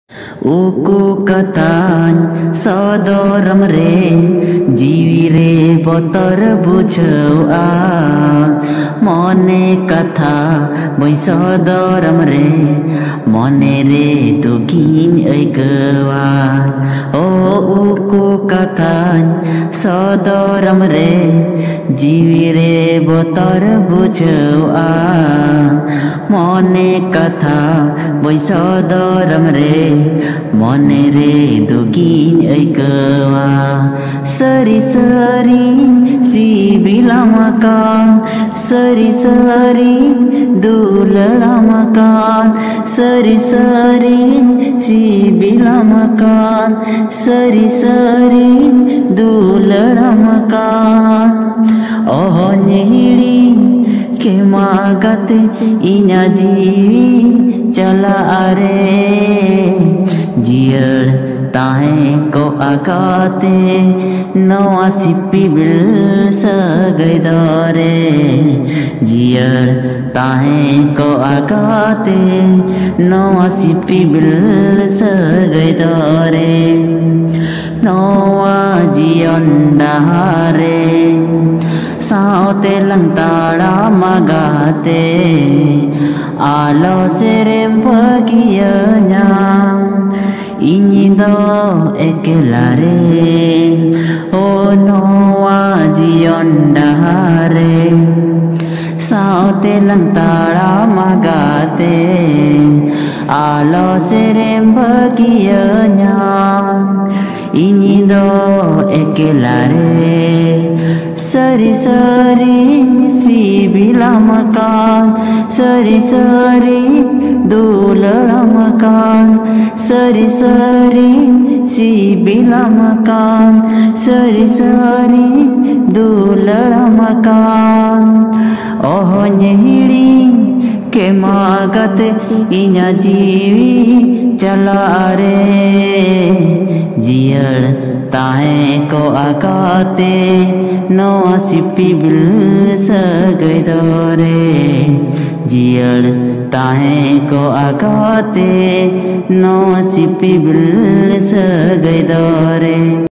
Uku katany sodoram re jiwi re botor buchau a mone katha boy sodoram re mone re tugin ai kewa o uku katany sodoram re jiwi re botor buchau a mone katha boy sodoram re mone re dugin ai kewa sari sari si bilamakan sari sari dulamakan sari sari si bilamakan sari sari dulamakan oh nyiri ke magate inya jiwi chala are जियर ताहे को आकाते नवा Sippy bill सगै दरे जियर ताहे को आकाते नवा Sippy bill सगै दरे नवा जियन डहारे साउते लंगताड़ा मगाते आलो सेरे बगियanya Iñido ekelare o noa jiondare saute lantara magate alo serem bagianya Iñido ekelare sari sari si bilamakan sari sari dulamakan sari sari si bilamakan sari sari dulamakan oh nyehiri ke magate inya jiwi chalare jiyar tahe ko akate no sipi bil sagai dore jiyar tahe ko akate no sipi bil sagai dore